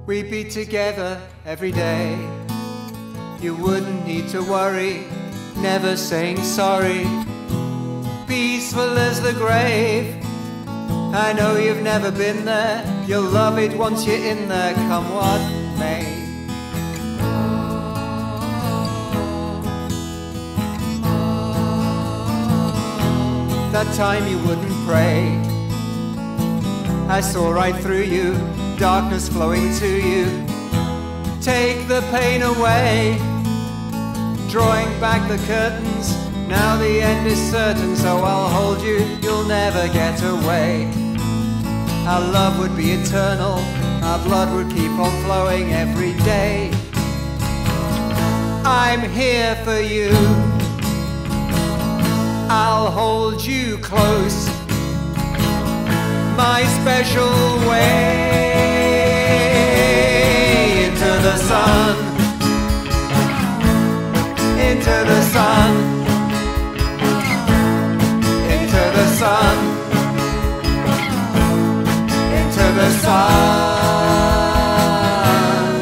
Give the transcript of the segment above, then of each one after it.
We'd be together every day. You wouldn't need to worry, never saying sorry. Peaceful as the grave. I know you've never been there. You'll love it once you're in there, come what may. That time you wouldn't pray. I saw right through you, darkness flowing to you. Take the pain away, drawing back the curtains. Now the end is certain, so I'll hold you, you'll never get away. Our love would be eternal, our blood would keep on flowing every day. I'm here for you, I'll hold you close, my special way. Into the sun, into the sun, into the sun, into the sun.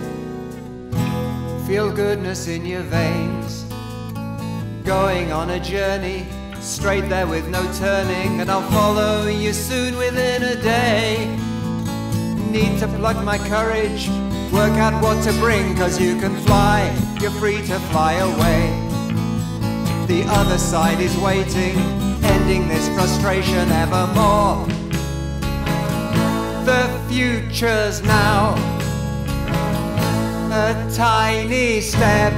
Feel goodness in your veins, going on a journey, straight there with no turning, and I'll follow you soon within a day. Need to plug my courage, work out what to bring, 'cause you can fly, you're free to fly away. The other side is waiting, ending this frustration evermore. The future's now, a tiny step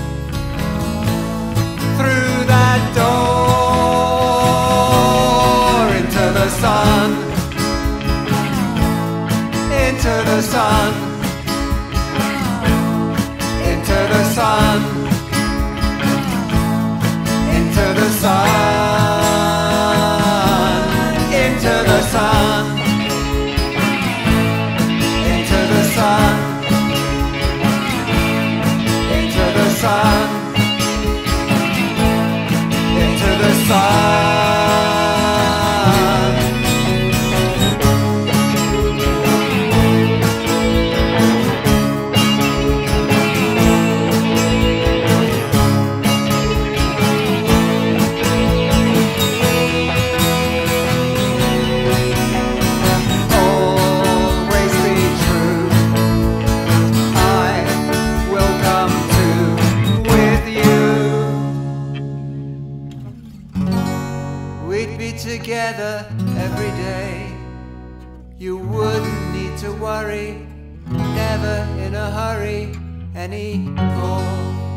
through that door. Into the sun, into the sun, into the sun, into the sun, into the sun, into the sun, into the sun, into the sun. Always be true, I will come to with you. We'd be together every day. You wouldn't need to worry, never in a hurry anymore.